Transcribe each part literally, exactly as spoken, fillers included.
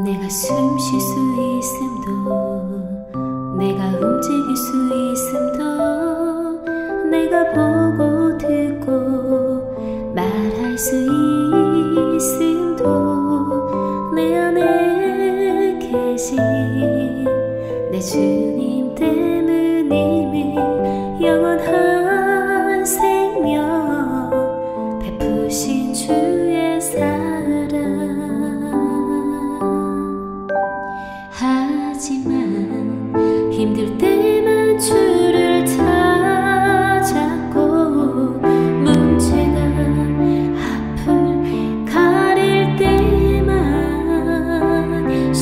내가 숨 쉴 수 있음도, 내가 움직일 수 있음도, 내가 보고 듣고 말할 수 있음도, 내 안에 계신 내 주님 때문임을, 영원한 생명 베푸신 주의 사랑. 하지만 힘들 때만 주를 찾았고, 문제가 앞을 가릴 때만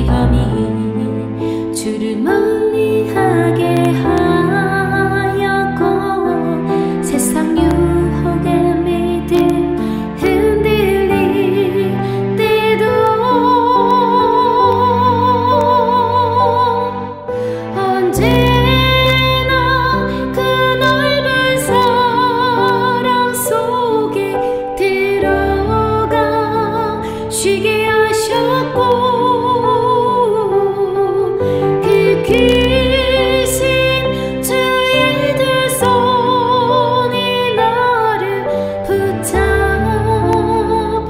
시험이 주를 멀리하게 하였고, 세상 유혹에 믿음 흔들릴 때도 언제나 그 넓은 사랑 속에 들어가 쉬게 하셨고, 그 크신 주의 두 손이 나를 붙잡아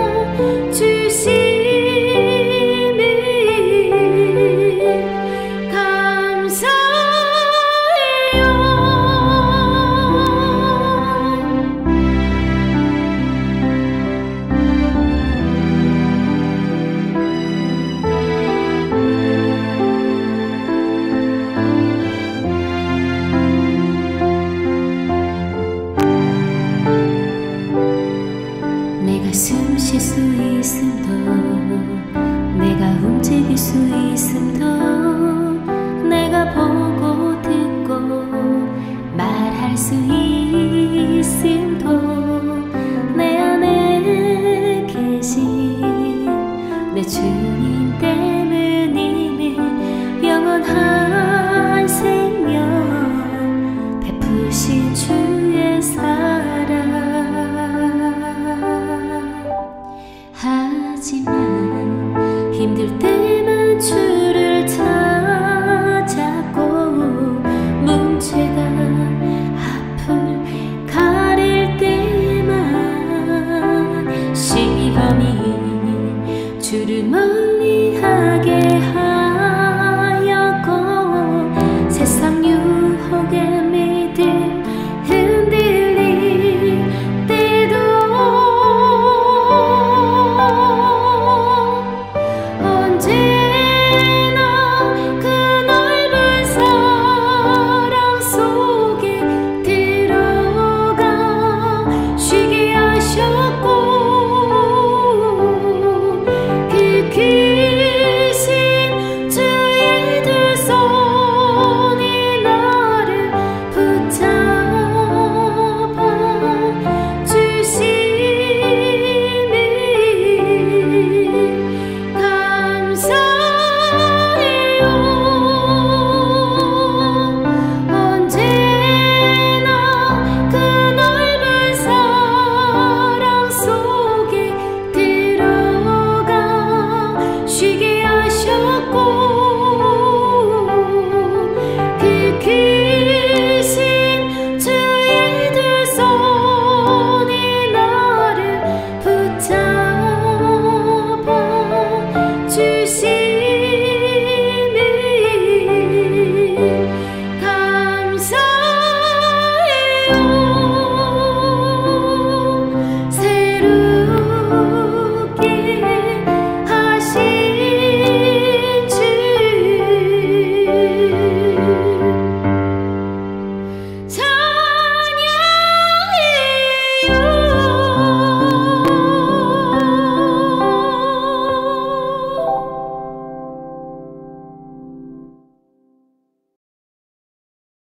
주심을 감사해요. 내가 숨 쉴 수